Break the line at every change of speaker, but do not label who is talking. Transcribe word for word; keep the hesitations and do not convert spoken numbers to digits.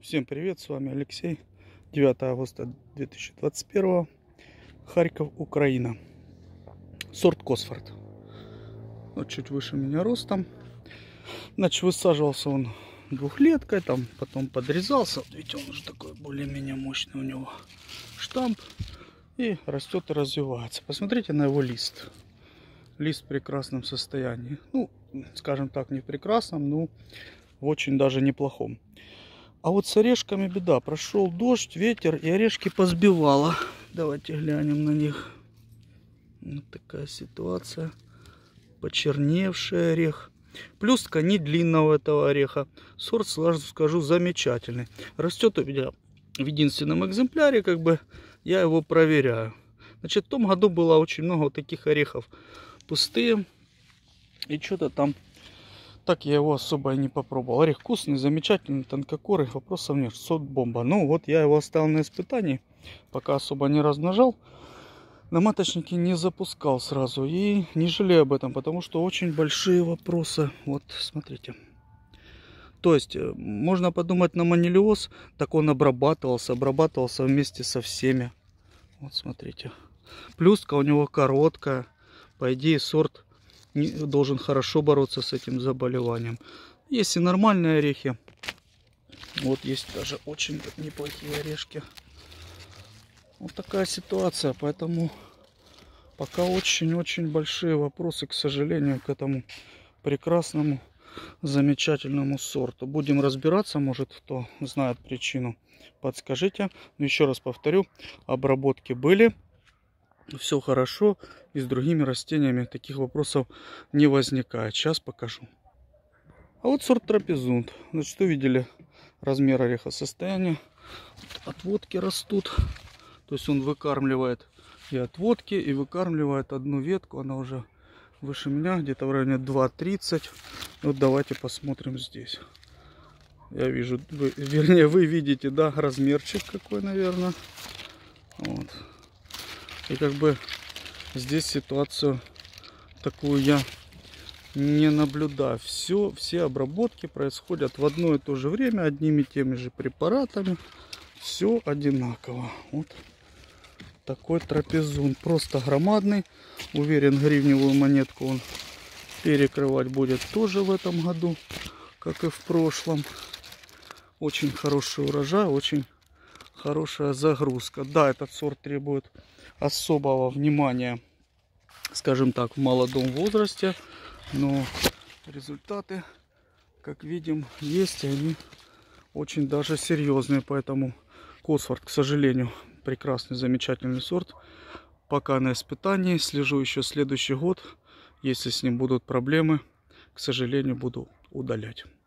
Всем привет, с вами Алексей. девятое августа две тысячи двадцать первого. Харьков, Украина. Сорт Косфорд. Вот чуть выше меня ростом. Значит, высаживался он двухлеткой, там потом подрезался. Вот видите, он уже такой более-менее мощный у него штамп. И растет и развивается. Посмотрите на его лист. Лист в прекрасном состоянии. Ну, скажем так, не в прекрасном, но в очень даже неплохом. А вот с орешками беда. Прошел дождь, ветер, и орешки позбивало. Давайте глянем на них. Вот такая ситуация. Почерневший орех. Плюс ткани длинного этого ореха. Сорт, сразу скажу, замечательный. Растет у меня в единственном экземпляре, как бы я его проверяю. Значит, в том году было очень много вот таких орехов пустые. И что-то там... Так я его особо и не попробовал. Орех вкусный, замечательный, тонкокорый, вопросов нет. Сорт бомба. Ну вот я его оставил на испытании, пока особо не размножал. На маточнике не запускал сразу. И не жалею об этом, потому что очень большие вопросы. Вот, смотрите. То есть, можно подумать на манилиоз, так он обрабатывался, обрабатывался вместе со всеми. Вот, смотрите. Плюска у него короткая. По идее, сорт должен хорошо бороться с этим заболеванием. Есть и нормальные орехи. Вот есть даже очень неплохие орешки. Вот такая ситуация. Поэтому пока очень-очень большие вопросы, к сожалению, к этому прекрасному, замечательному сорту. Будем разбираться, может, кто знает причину, подскажите. Но еще раз повторю, обработки были. Все хорошо, и с другими растениями таких вопросов не возникает. Сейчас покажу. А вот сорт трапезунд. Значит, увидели размер ореха, состояние. Отводки растут. То есть он выкармливает и отводки, и выкармливает одну ветку. Она уже выше меня, где-то в районе два тридцать. Вот давайте посмотрим здесь. Я вижу, вы, вернее, вы видите, да, размерчик какой, наверное. Вот. И как бы здесь ситуацию такую я не наблюдаю. Все, все обработки происходят в одно и то же время, одними и теми же препаратами. Все одинаково. Вот такой трапезун. Просто громадный. Уверен, гривневую монетку он перекрывать будет тоже в этом году, как и в прошлом. Очень хороший урожай, очень хорошая загрузка. Да, этот сорт требует особого внимания, скажем так, в молодом возрасте, но результаты, как видим, есть, и они очень даже серьезные. Поэтому Косфорд, к сожалению, прекрасный, замечательный сорт. Пока на испытании, слежу еще следующий год. Если с ним будут проблемы, к сожалению, буду удалять.